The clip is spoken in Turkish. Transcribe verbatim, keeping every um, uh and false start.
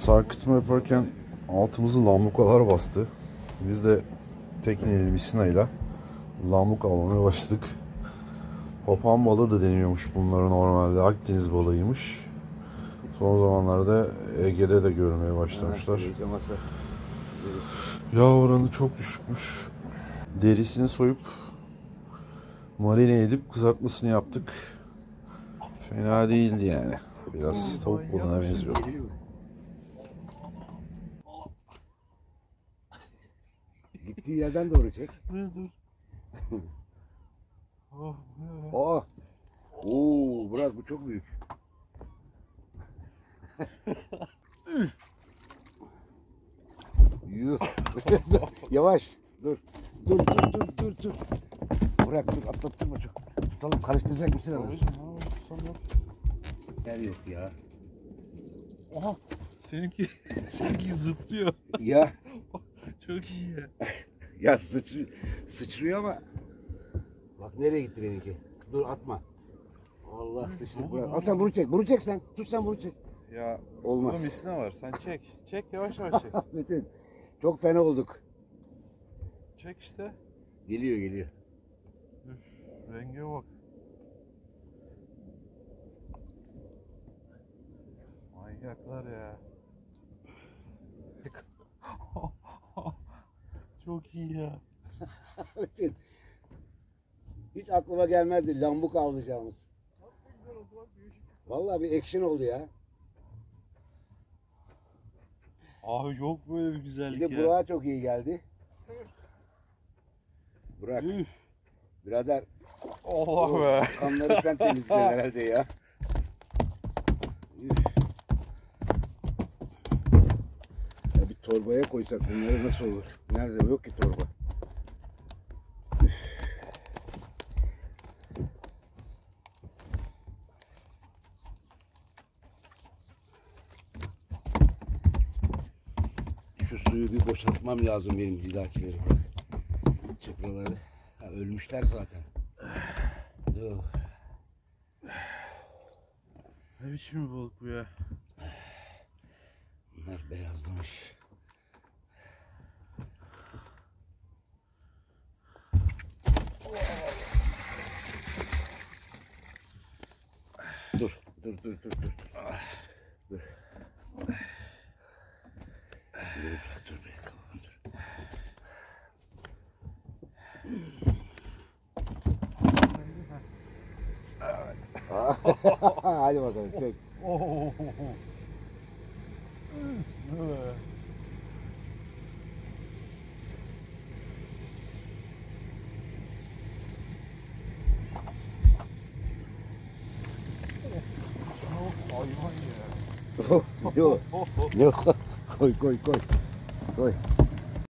Sarkıtma yaparken altımızı lambukalar bastı. Biz de tekneli misinayla lambuk avlamaya başladık. Papağan balığı da deniyormuş bunları normalde. Akdeniz balığıymış. Son zamanlarda Ege'de de görmeye başlamışlar. Yağ oranı çok düşükmüş. Derisini soyup marine edip kızartmasını yaptık. Fena değildi yani. Biraz tavuk balığına benziyor. Gittiği yerden doğru çek. Oh. Oo, Murat bu çok büyük. Yuh. Yavaş. Dur. Dur dur dur dur dur. Bırak dur atlattırma çok. Tutalım karıştıracak mısın arası? Yer yok ya. Aha. Seninki sanki zıplıyor. Ya. Çok iyi ya. Ya sıçrıyor, sıçrıyor ama. Bak nereye gitti benimki? Dur atma. Allah sıçtı bırak. Al sen bunu çek. Bunu çek sen. Tut sen bunu çek. Ya olmaz. Bunun misine var. Sen çek. Çek yavaş yavaş çek. Metin. Çok fena olduk. Çek işte. Geliyor geliyor. Üf, renge bak. Manyaklar ya. Çok iyi ya. Metin. Hiç aklıma gelmezdi lambuk avlayacağımız. Vallahi bir action oldu ya. Abi yok böyle bir güzellik Bir de ya. Burak'a çok iyi geldi. Burak. Üf. Birader. Allah be. Kanları sen temizledin herhalde ya. Üf. Ya bir torbaya koysak bunları nasıl olur? Nerede? Yok ki torba. Üf. Şu suyu bir boşaltmam lazım benim lidakileri. Çıpraları. Ha, ölmüşler zaten. Dur. Ne biçim bir balık bu ya? Bunlar beyazlamış. Dur, dur, dur, dur, dur. Dur. Dur, dur be, kalalım, dur. Hadi bakalım, çek. Oh. Hayvan ya. Yok, yok. Koy, koy, koy. Koy.